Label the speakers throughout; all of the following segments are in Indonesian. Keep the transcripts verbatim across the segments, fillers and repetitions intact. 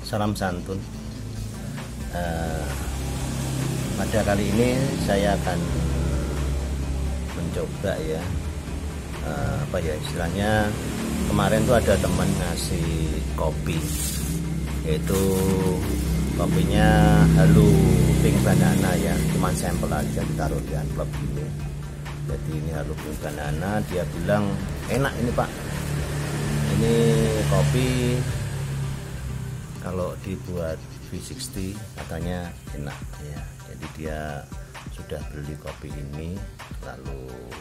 Speaker 1: salam santun. Uh, pada kali ini saya akan mencoba ya, uh, apa ya istilahnya, kemarin tuh ada teman ngasih kopi, yaitu kopinya Halu Pink Banana ya, cuman sampel aja ditaruh di amplop ini. Jadi ini Halu Pink Banana, dia bilang enak ini Pak, ini kopi kalau dibuat V enam puluh katanya enak ya. Jadi dia sudah beli kopi ini lalu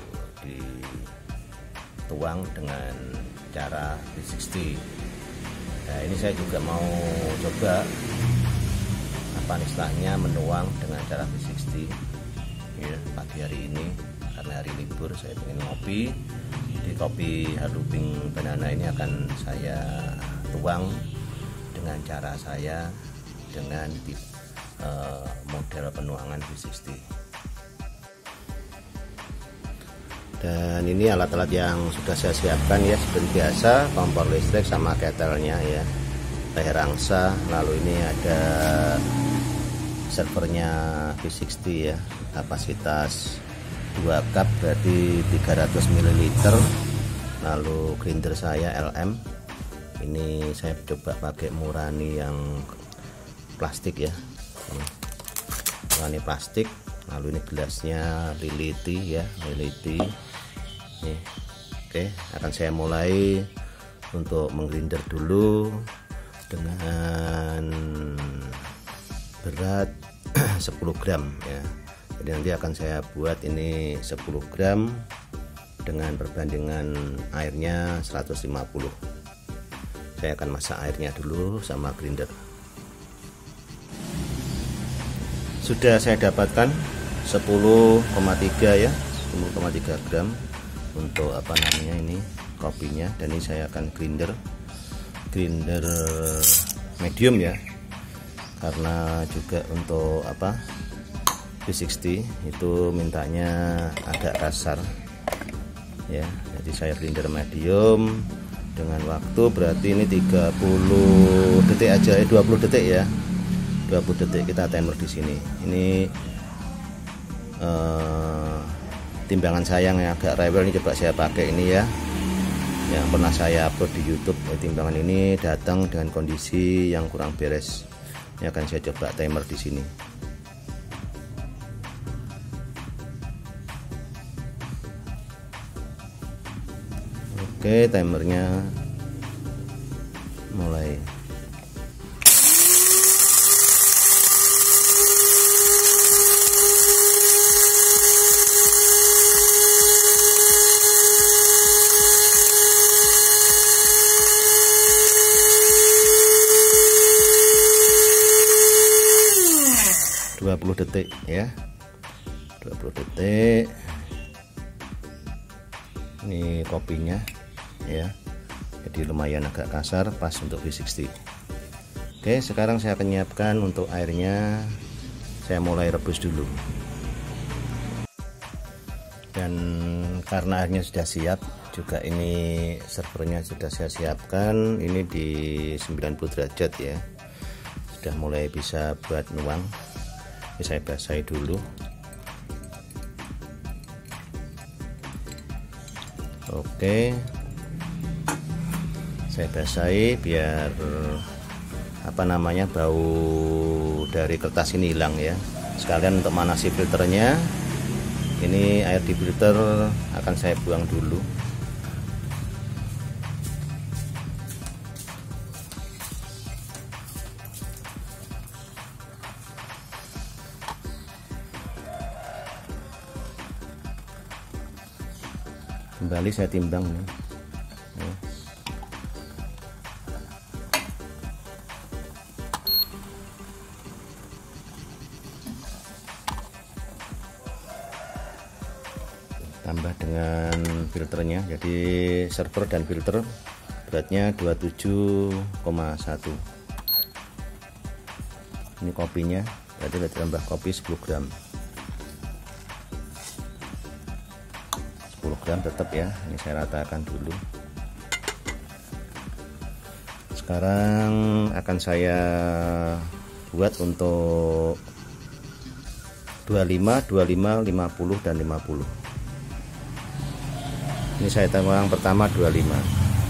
Speaker 1: dituang dengan cara V enam puluh. Nah ini saya juga mau coba apa istilahnya menuang dengan cara V enam puluh ya, pagi hari ini karena hari libur saya ingin ngopi. Jadi kopi Halu Pink Banana ini akan saya tuang dengan cara saya dengan uh, model penuangan V enam puluh. Dan ini alat-alat yang sudah saya siapkan ya, seperti biasa, kompor listrik sama ketelnya ya, teh rangsa. Lalu ini ada servernya V enam puluh ya, kapasitas dua cup berarti tiga ratus mililiter. Lalu grinder saya L M. Ini saya coba pakai Murani yang plastik ya, Murani plastik. Lalu ini gelasnya Lility ya, Lility. Nih, oke, akan saya mulai untuk menggrinder dulu dengan berat sepuluh gram ya. Jadi nanti akan saya buat ini sepuluh gram dengan perbandingan airnya seratus lima puluh. Saya akan masak airnya dulu sama grinder. Sudah saya dapatkan sepuluh koma tiga ya, sepuluh koma tiga gram untuk apa namanya ini kopinya. Dan ini saya akan grinder grinder medium ya, karena juga untuk apa V enam puluh itu mintanya agak kasar ya. Jadi saya grinder medium dengan waktu berarti ini tiga puluh detik aja ya, dua puluh detik ya, dua puluh detik kita timer di sini. Ini uh, timbangan saya yang agak rewel ini, coba saya pakai ini ya, yang pernah saya upload di YouTube. Timbangan ini datang dengan kondisi yang kurang beres. Ini akan saya coba timer di sini. Oke, timernya mulai. dua puluh detik ya, dua puluh detik. Ini kopinya ya, jadi lumayan agak kasar, pas untuk V enam puluh. Oke, sekarang saya akan menyiapkan untuk airnya. Saya mulai rebus dulu, dan karena airnya sudah siap juga, ini servernya sudah saya siapkan, ini di sembilan puluh derajat ya, sudah mulai bisa buat nuang. Ini saya basahi dulu. Oke, saya basahi biar apa namanya bau dari kertas ini hilang ya. Sekalian untuk manasi filternya, ini air di filter akan saya buang dulu. Kembali saya timbang nih. Tambah dengan filternya, jadi server dan filter beratnya dua puluh tujuh koma satu. Ini kopinya, berarti kita tambah kopi sepuluh gram. sepuluh gram tetap ya, ini saya ratakan dulu. Sekarang akan saya buat untuk dua puluh lima, dua puluh lima, lima puluh dan lima puluh. Ini saya tambah yang pertama dua puluh lima.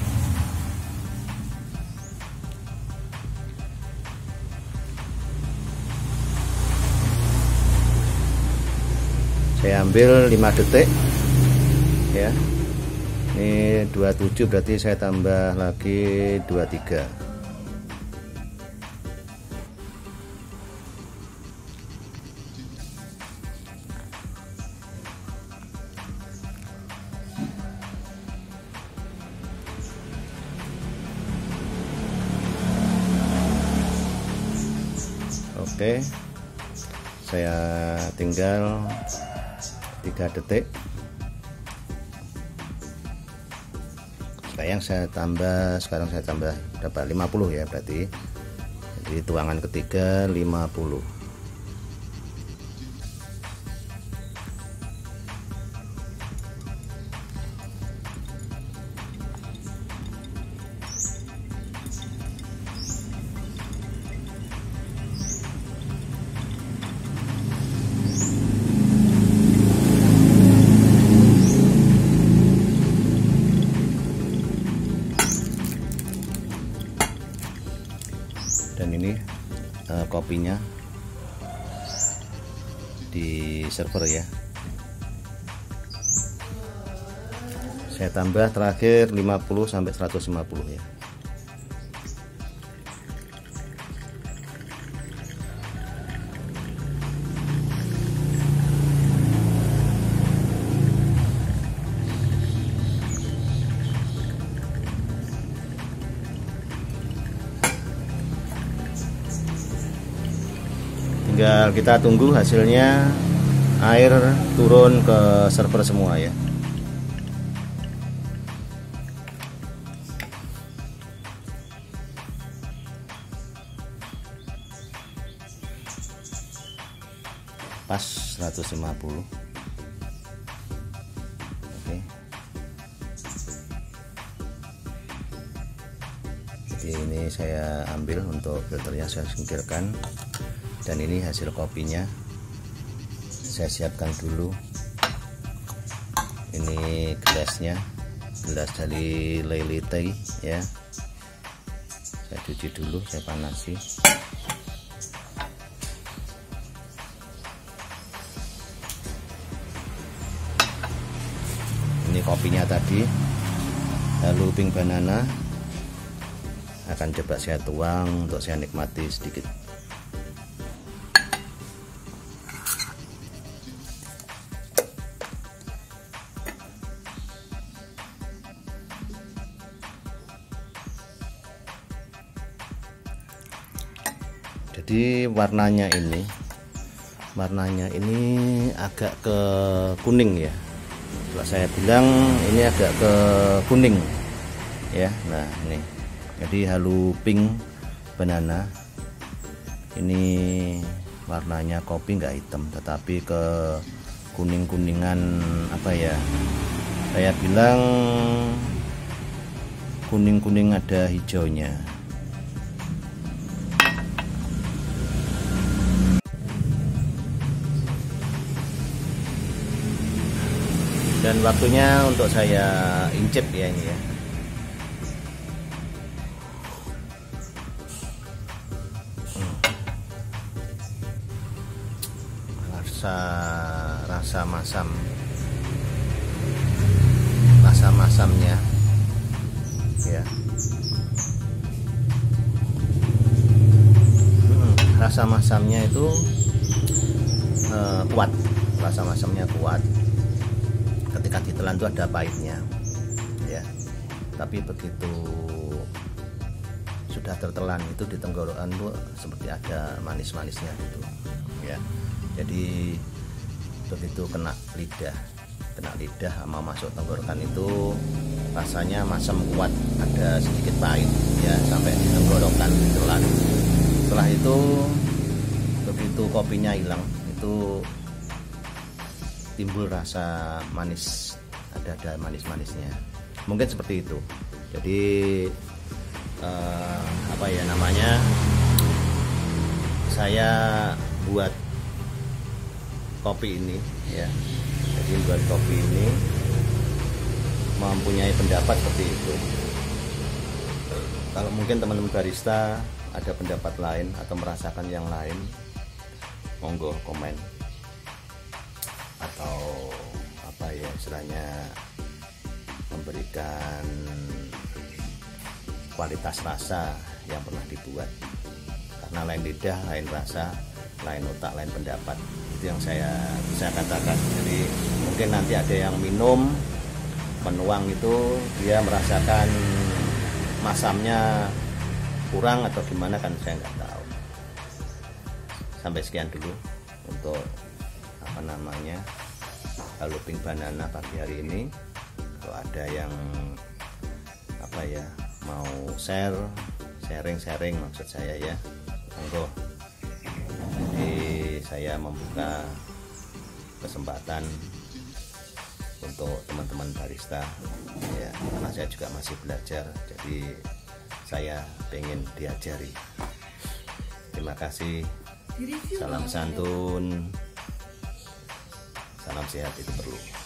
Speaker 1: Saya ambil lima detik ya. Ini dua puluh tujuh, berarti saya tambah lagi dua puluh tiga. Oke, saya tinggal tiga detik. Sekarang saya tambah, sekarang saya tambah dapat lima puluh ya, berarti jadi tuangan ketiga lima puluh. Dan ini uh, kopinya di server ya. Saya tambah terakhir lima puluh sampai seratus lima puluh ya. Tinggal kita tunggu hasilnya, air turun ke server semua ya. Pas seratus lima puluh. Oke. Jadi ini saya ambil untuk filternya, saya singkirkan. Dan ini hasil kopinya, saya siapkan dulu. Ini gelasnya, gelas dari Lelite ya. Saya cuci dulu, saya panasi. Ini kopinya tadi, lalu pink banana. Akan coba saya tuang untuk saya nikmati sedikit. Jadi warnanya ini warnanya ini agak ke kuning ya. Kalau saya bilang ini agak ke kuning ya. Nah ini, jadi halu pink banana. Ini warnanya kopi nggak hitam, tetapi ke kuning-kuningan, apa ya, saya bilang kuning-kuning ada hijaunya. Dan waktunya untuk saya incip ya ini ya. Rasa rasa masam, rasa masamnya ya. Hmm, rasa masamnya itu uh, kuat, rasa masamnya kuat. Ketika ditelan itu ada pahitnya ya, tapi begitu sudah tertelan itu di tenggorokan itu seperti ada manis-manisnya gitu ya. Jadi begitu kena lidah kena lidah sama masuk tenggorokan itu rasanya masam kuat, ada sedikit pahit ya, sampai di tenggorokan ditelan. Setelah itu begitu kopinya hilang itu timbul rasa manis, ada ada manis-manisnya, mungkin seperti itu. Jadi eh, apa ya namanya, saya buat kopi ini ya. Jadi buat kopi ini mempunyai pendapat seperti itu. Kalau mungkin teman-teman barista ada pendapat lain atau merasakan yang lain, monggo komen atau apa ya istilahnya, memberikan kualitas rasa yang pernah dibuat. Karena lain lidah, lain rasa, lain otak, lain pendapat. Itu yang saya bisa katakan. Jadi mungkin nanti ada yang minum, menuang itu dia merasakan masamnya kurang atau gimana, kan saya nggak tahu. Sampai sekian dulu untuk apa namanya Halo Pink Banana pagi hari ini. Kalau ada yang apa ya mau share, sharing-sharing maksud saya ya, monggo. Jadi saya membuka kesempatan untuk teman-teman barista ya, karena saya juga masih belajar, jadi saya pengen diajari. Terima kasih, salam santun, salam sehat itu perlu.